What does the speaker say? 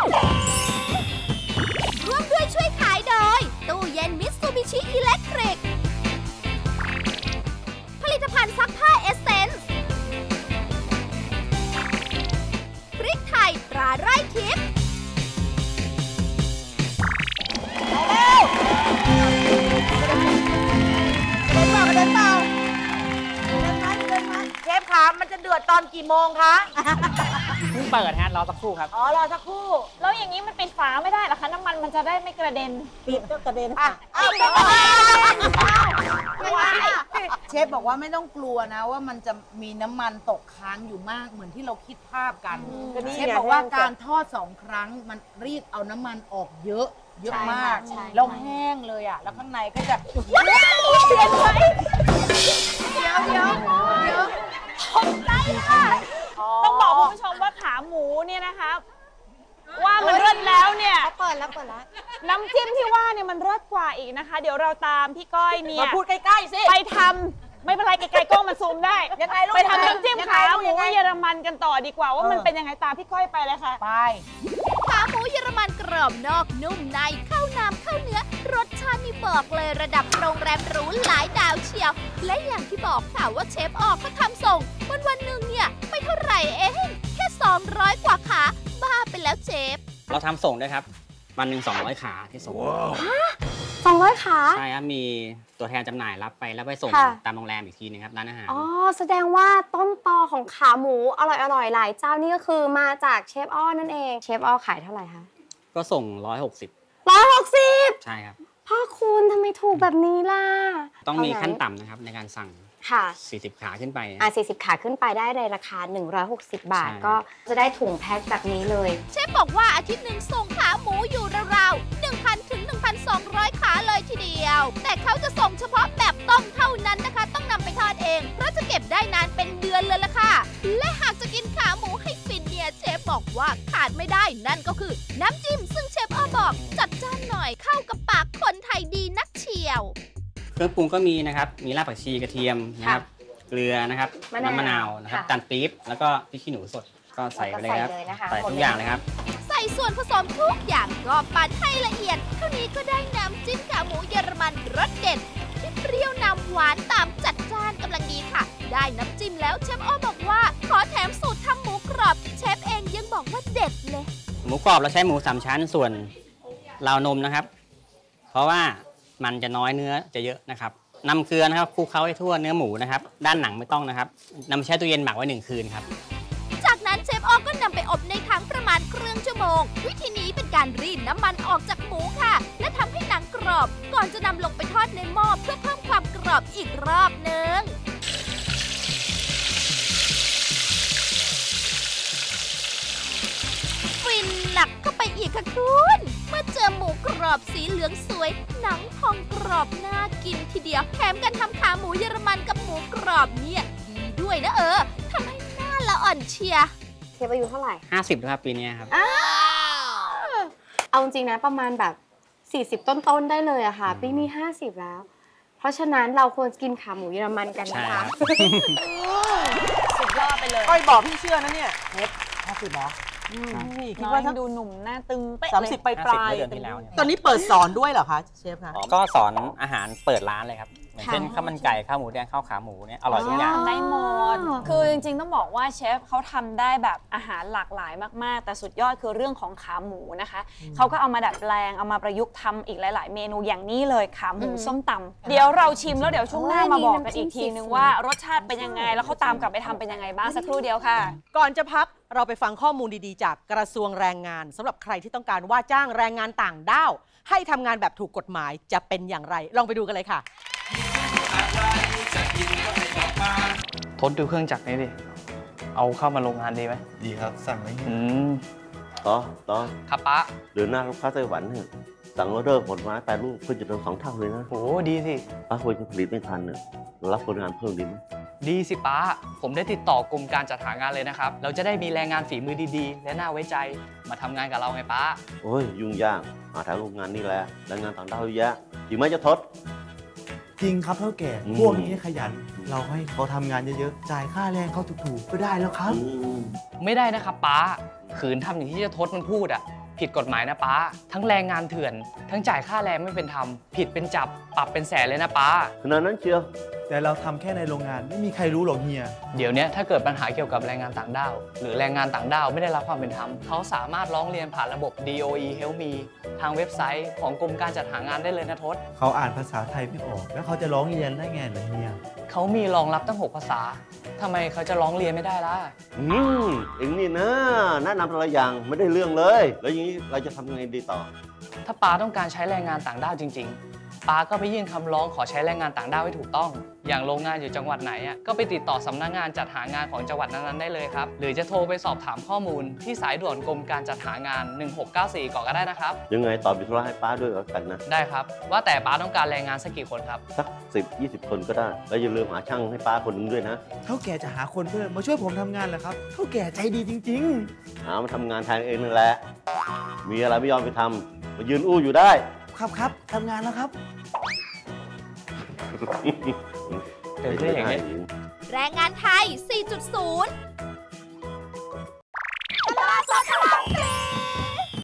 ร่วมด้วยช่วยขายโดยตู้เย็นมิตซูบิชิอิเล็กทริกผลิตภัณฑ์ซักผ้าเอสเซนส์พริกไทยตราไร่ทิพย์เดินเปล่าเชฟคะมันจะเดือดตอนกี่โมงคะเพิ่งเปิดฮะรอสักครู่ครับอ๋อรอสักครู่แล้วอย่างนี้มันปิดฝาไม่ได้เหรอคะน้ำมันมันจะได้ไม่กระเด็นปิดก็กระเด็นเชฟบอกว่าไม่ต้องกลัวนะว่ามันจะมีน้ำมันตกค้างอยู่มากเหมือนที่เราคิดภาพกันเชฟบอกว่าการทอด2 ครั้งมันรีดเอาน้ำมันออกเยอะมากแล้วแห้งเลยอ่ะแล้วข้างในก็จะเดี๋ยวตกใจค่ะต้องบอกคุณผู้ชมว่าขาหมูเนี่ยนะคะว่ามันเลิศแล้วเนี่ยเปิดแล้วน้ำจิ้มที่ว่าเนี่ยมันเลิศกว่าอีกนะคะเดี๋ยวเราตามพี่ก้อยเนี่ยมาพูดใกล้ๆสิไปทำไม่เป็นไรไกลๆกล้องมันซูมได้ไปทำน้ำจิ้มขาหมูเยอรมันกันต่อดีกว่าว่ามันเป็นยังไงตามพี่ก้อยไปเลยค่ะไปขาหมูเยอรมันกรอบนอกนุ่มในเข้าน้ำเข้าเนื้อรสชาตินี่บอกเลยระดับโรงแรมหรูหลายดาวเชียวและอย่างที่บอกค่ะว่าเชฟออกเขาทำส่งวันหนึ่งเนี่ยไม่เท่าไหร่เองแค่200 กว่าขาบ้าไปแล้วเชฟเราทำส่งด้วยครับวันหนึ่ง200 ขาที่ส่ง 200 ขาใช่ครับมีตัวแทนจำหน่ายรับไปแล้วไปส่งตามโรงแรมอีกทีนึงครับร้านอาหารอ๋อแสดงว่าต้นตอของขาหมูอร่อยหลายเจ้านี่ก็คือมาจากเชฟอ้อนั่นเองเชฟอ้อขายเท่าไหร่คะก็ส่ง160ใช่ครับพ่อคุณทำไมถูกแบบนี้ล่ะต้องมีขั้นต่ำนะครับในการสั่งค่ะ 40 ขาขึ้นไป 40 ขาขึ้นไปได้ในราคา160 บาทก็จะได้ถุงแพ็คแบบนี้เลยเชฟบอกว่าอาทิตย์หนึ่งส่งขาหมูอยู่ราวๆ 1,000 ถึง 1,200 ขาเลยทีเดียวแต่เขาจะส่งเฉพาะแบบต้มเท่านั้นนะคะต้องนำไปทอดเองเพราะจะเก็บได้นานเป็นเดือนเลยล่ะค่ะและหากจะกินขาหมูให้ฟินเนี่ยเชฟบอกว่าขาดไม่ได้นั่นก็คือน้ำจิ้มซึ่งเชฟอ้อบอกจัดจ้านหน่อยเข้ากับปากคนไทยดีนักเชียวเครื่องปรุงก็มีนะครับมีรากผักชีกระเทียมนะครับเกลือนะครับน้ำมะนาวนะครับตาลปี๊บแล้วก็พริกขี้หนูสดก็ใส่ไปเลยครับใส่ทุกอย่างเลยครับใส่ส่วนผสมทุกอย่างก็ปั่นให้ละเอียดเท่านี้ก็ได้น้ำจิ้มขาหมูเยอรมันรสเด็ดที่เปรี้ยวนำหวานตามจัดจ้านกำลังดีค่ะได้น้ำจิ้มแล้วเชฟอ้อบอกว่าขอแถมสูตรทำหมูกรอบที่เชฟเองยังบอกว่าเด็ดเลยหมูกรอบเราใช้หมู3 ชั้นส่วนราวนมนะครับเพราะว่ามันจะน้อยเนื้อจะเยอะนะครับนำเกลือนะครับคลุกเคล้าให้ทั่วเนื้อหมูนะครับด้านหนังไม่ต้องนะครับนำไปแช่ตู้เย็นหมักไว้1 คืนครับจากนั้นเชฟอ้อก็นำไปอบในถังประมาณครึ่งชั่วโมงวิธีนี้เป็นการรีดน้ำมันออกจากหมูค่ะและทำให้หนังกรอบก่อนจะนำลงไปทอดในหม้อเพื่อเพิ่มความกรอบอีกรอบนึงฟินหนักเข้าไปอีกค่ะคุณเมื่อเจอหมูกรอบสีเหลืองสวยหนังทองกรอบน่ากินทีเดียวแถมการทำขาหมูเยอรมันกับหมูกรอบเนี่ยดีด้วยนะทำให้หน้าละอ่อนเชียเชฟอายุเท่าไหร่ 50แล้วครับปีนี้ครับเอาจริงนะประมาณแบบ40ต้นๆได้เลยอะค่ะปีนี้50แล้วเพราะฉะนั้นเราควรกินขาหมูเยอรมันกันนะคะสุดยอดไปเลยก้อยบอกพี่เชื่อนะเนี่ยเชฟ50เหรอคิดว่าดูหนุ่มหน้าตึงเป๊ะเลย 30 ปลายตอนนี้เปิดสอนด้วยเหรอคะเชฟคะก็สอนอาหารเปิดร้านเลยครับอย่างเช่นข้าวมันไก่ข้าวหมูแดงข้าวขาหมูเนี่ยอร่อยทุกอย่างได้หมดคือจริงๆต้องบอกว่าเชฟเขาทำได้แบบอาหารหลากหลายมากๆแต่สุดยอดคือเรื่องของขาหมูนะคะเขาก็เอามาดัดแปลงเอามาประยุกต์ทำอีกหลายๆเมนูอย่างนี้เลยขาหมูส้มตำเดี๋ยวเราชิมแล้วเดี๋ยวช่วงหน้ามาบอกกันอีกทีนึงว่ารสชาติเป็นยังไงแล้วเขาตามกลับไปทำเป็นยังไงบ้างสักครู่เดียวค่ะก่อนจะพักเราไปฟังข้อมูลดีๆจากกระทรวงแรงงานสำหรับใครที่ต้องการว่าจ้างแรงงานต่างด้าวให้ทำงานแบบถูกกฎหมายจะเป็นอย่างไรลองไปดูกันเลยค่ะทดดูเครื่องจักรนี้ดิเอาเข้ามาโรงงานดีไหมดีครับสั่งไว้ต่อครับป้าเดือนหน้าลูกค้าไต้หวันเนี่ยสั่งออเดอร์ผลไม้แปรรูปเพิ่มจำนวน2 เท่าเลยนะโอ้ดีสิป้าควรจะผลิตไม่ทันเนี่ยเรารับคนงานเพิ่มดีไหมดีสิป้าผมได้ติดต่อกรมการจัดหางานเลยนะครับเราจะได้มีแรงงานฝีมือดีๆและน่าไว้ใจมาทำงานกับเราไงป้าโอ้ยยุ่งยากหาทางโรงงานนี่แหละแรงงานต่างด้าวเยอะจริงไหมจะทดจริงครับเท่าแก่พวกนี้ขยันเราให้เขาทำงานเยอะๆจ่ายค่าแรงเขาถูกๆก็ได้แล้วครับไม่ได้นะครับป้าขืนทำอย่างที่จะทดมันพูดอ่ะผิดกฎหมายนะป้าทั้งแรงงานเถื่อนทั้งจ่ายค่าแรงไม่เป็นธรรมผิดเป็นจับปรับเป็นแสนเลยนะป้าขนาดนั้นเชียวแต่เราทำแค่ในโรงงานไม่มีใครรู้หรอกเฮียเดี๋ยวนี้ถ้าเกิดปัญหาเกี่ยวกับแรงงานต่างด้าวหรือแรงงานต่างด้าวไม่ได้รับความเป็นธรรมเขาสามารถร้องเรียนผ่านระบบ DOE Help Me ทางเว็บไซต์ของกรมการจัดหางานได้เลยนะทศเขาอ่านภาษาไทยไม่ออก แล้วเขาจะร้องเรียนได้ไงล่ะเฮียเขามีรองรับตั้ง 6 ภาษาทำไมเขาจะร้องเรียนไม่ได้ล่ะเอ็งนี่นะแนะนำแต่ละอย่างไม่ได้เรื่องเลย แล้วอย่างนี้เราจะทำยังไงดีต่อถ้าป้าต้องการใช้แรงงานต่างด้าวจริง ๆป้าก็ไปยื่นคำร้องขอใช้แรงงานต่างด้าวให้ถูกต้อง อย่างโรงงานอยู่จังหวัดไหนก็ไปติดต่อสำนักงานจัดหางานของจังหวัดนั้นๆได้เลยครับหรือจะโทรไปสอบถามข้อมูลที่สายด่วนกรมการจัดหางาน 1694 ก่อนก็ได้นะครับยังไงตอบบิทรให้ป้าด้วยแล้วกันนะได้ครับว่าแต่ป้าต้องการแรงงานสักกี่คนครับสัก10-20 คนก็ได้ แล้วอย่าลืมหาช่างให้ป้าคนหนึงด้วยนะเท่าแก่จะหาคนเพิ่มมาช่วยผมทำงานเหรอครับเท่าแก่ใจดีจริงหามาทำงานแทนเองนั่นแหละ มีอะไรไม่ยอมไปทำมายืนอู้อยู่ได้ๆ ครับทำงานแล้วครับเป็นเรื่องอย่างนี้แรงงานไทย 4.0